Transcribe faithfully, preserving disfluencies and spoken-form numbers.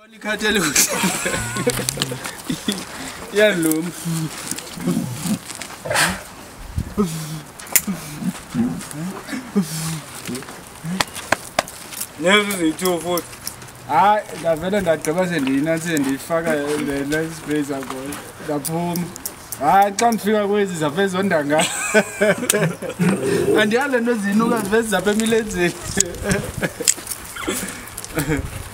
Ikhathele ukuthi yalum Nezizithu futhi hayi ngavele ngagqiba sendiyinansi ndiyifaka le space akho ngaphuma hayi xa ndifika kwezi zaphe zonda nga andiyale nto zinuka ziveze zaphe emilenzeni